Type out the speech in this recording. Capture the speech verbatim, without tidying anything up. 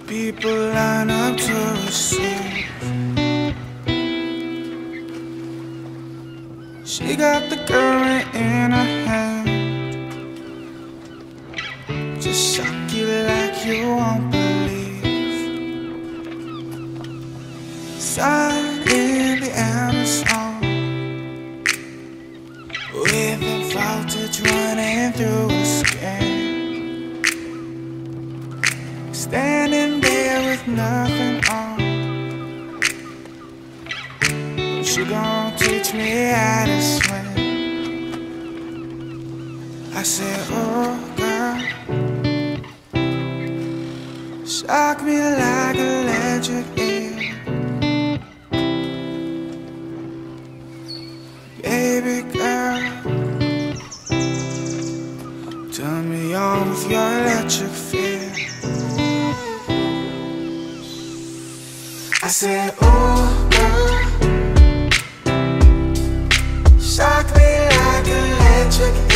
People line up to receive. She got the current in her hand, just shock you like you won't believe. Sun in the Amazon, with the voltage running through her skin. Standing there with nothing on, she gon' teach me how to swim. I said, oh girl, shock me like electric eel. Baby girl, turn me on with your electric feel. I said, oh girl, shock me like electric